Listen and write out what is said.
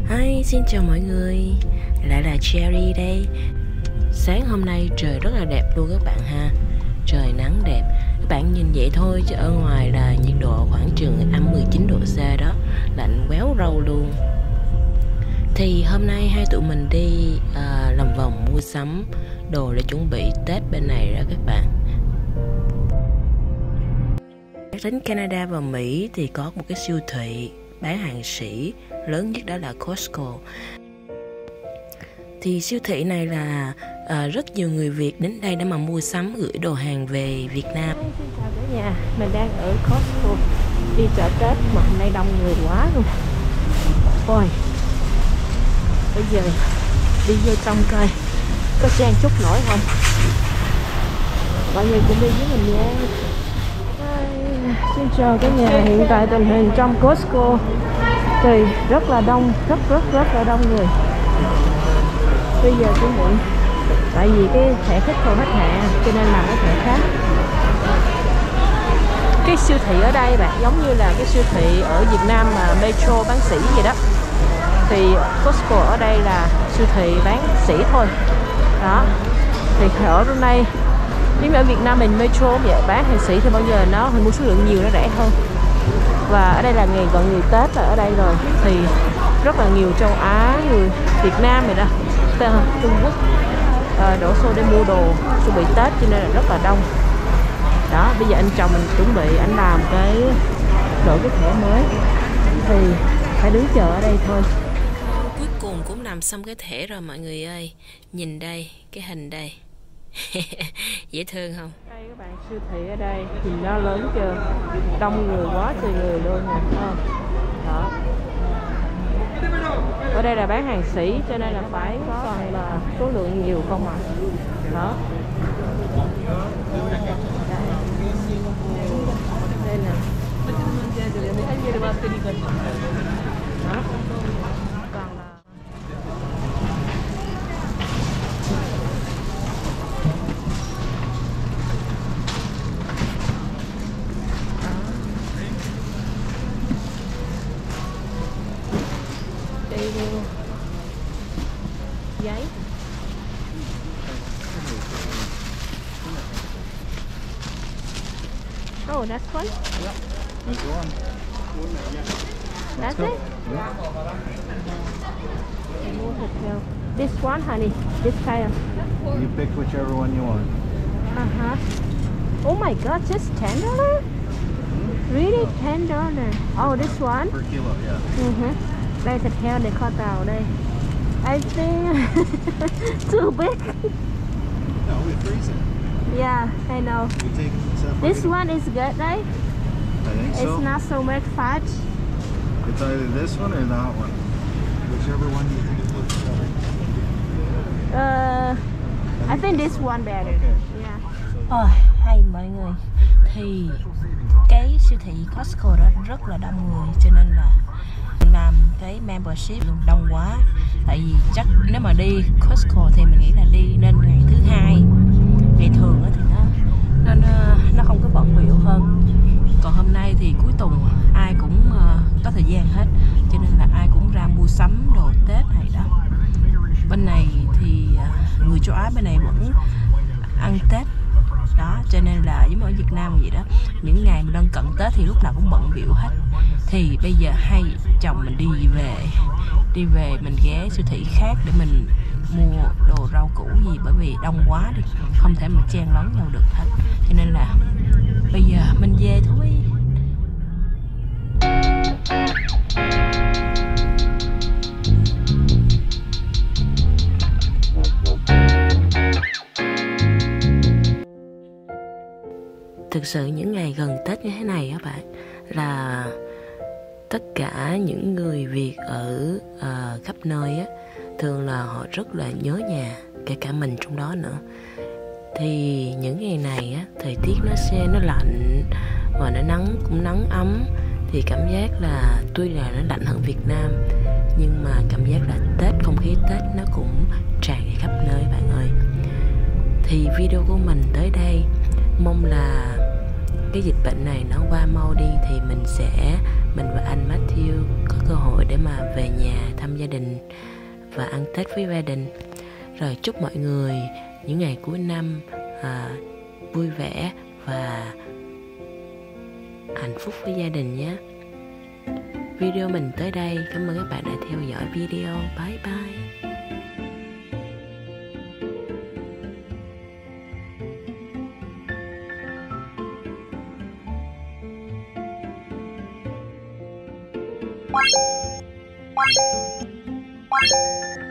Hi, xin chào mọi người. Lại là Cherry đây. Sáng hôm nay trời rất là đẹp luôn các bạn ha. Trời nắng đẹp. Các bạn nhìn vậy thôi chứ ở ngoài là nhiệt độ khoảng chừng âm 19 độ C đó. Lạnh quéo râu luôn. Thì hôm nay hai tụi mình đi làm vòng mua sắm đồ để chuẩn bị Tết bên này đó các bạn. Đến Canada và Mỹ thì có một cái siêu thị bán hàng sỉ lớn nhất, đó là Costco. Thì siêu thị này là rất nhiều người Việt đến đây để mà mua sắm, gửi đồ hàng về Việt Nam. Xin chào cả nhà, mình đang ở Costco đi chợ Tết mà hôm nay đông người quá luôn. Ôi, bây giờ đi vô trong coi có chen chúc nổi không. Mọi người cùng đi với mình nha. Xin chào cả nhà, hiện tại tình hình trong Costco thì rất là đông, rất là đông người. Bây giờ chuẩn bị, tại vì cái thẻ khách không hết hạn cho nên làm cái thẻ khác. Cái siêu thị ở đây bạn giống như là cái siêu thị ở Việt Nam mà Metro bán sỉ gì đó, thì Costco ở đây là siêu thị bán sỉ thôi đó. Thì ở trong đây, nếu ở Việt Nam mình Metro vậy bán hàng sỉ thì bao giờ nó mua số lượng nhiều nó rẻ hơn. Và ở đây là ngày gần người Tết là ở đây rồi, thì rất là nhiều châu Á, người Việt Nam rồi đó, Trung Quốc đổ xô để mua đồ chuẩn bị Tết cho nên là rất là đông đó. Bây giờ anh chồng mình chuẩn bị anh làm cái đổi cái thẻ mới thì phải đứng chờ ở đây thôi. Cuối cùng cũng làm xong cái thẻ rồi mọi người ơi. Nhìn đây, cái hình đây. Dễ thương không? Đây các bạn, siêu thị ở đây nhìn nó lớn chưa, đông người quá trời người luôn nè. Đó, ở đây là bán hàng sỉ cho nên là phải có toàn là số lượng nhiều không à. Đó, đây nè. Đó, còn là đây luôn giấy. Oh, that's one. That's it. This one, honey. This kind. You pick whichever one you want. Oh my God, just $10? Really, $10? Oh, this one. Per kilo, yeah. Đây thịt heo này, kho tàu đây. I think too big. No, we freeze it. Yeah, I know. We take it separate. This one is good, right? I think so. It's not so much fat. It's either this one or that one. Whichever one you think looks better. I think this one better. Okay. Yeah. Hay mọi người. Thì cái siêu thị Costco đó rất là đông người cho nên là làm cái membership đông quá. Tại vì chắc nếu mà đi Costco thì mình nghĩ là đi nên ngày thứ hai, ngày thường thì nó không có bận bịu hơn. Còn hôm nay thì cuối tuần ai cũng có thời gian hết cho nên là ai cũng ra mua sắm đồ Tết này đó. Bên này thì người châu Á bên này vẫn ăn Tết đó, cho nên là giống ở Việt Nam vậy đó, những ngày mình đang cận Tết thì lúc nào cũng bận bịu hết. Thì bây giờ hai chồng mình đi về mình ghé siêu thị khác để mình mua đồ rau củ gì, bởi vì đông quá đi không thể mà chen lấn nhau được hết, cho nên là bây giờ mình về thôi. Thực sự những ngày gần Tết như thế này các bạn, là tất cả những người Việt ở khắp nơi á, thường là họ rất là nhớ nhà, kể cả mình trong đó nữa. Thì những ngày này á, thời tiết nó lạnh và cũng nắng ấm, thì cảm giác là tuy là nó lạnh hơn Việt Nam nhưng mà cảm giác là Tết, không khí Tết nó cũng tràn đầy khắp nơi bạn ơi. Thì video của mình tới đây, mong là cái dịch bệnh này nó qua mau đi thì mình sẽ mình và anh Matthew có cơ hội để mà về nhà thăm gia đình và ăn Tết với gia đình. Rồi chúc mọi người những ngày cuối năm vui vẻ và hạnh phúc với gia đình nhé. Video mình tới đây. Cảm ơn các bạn đã theo dõi video. Bye bye.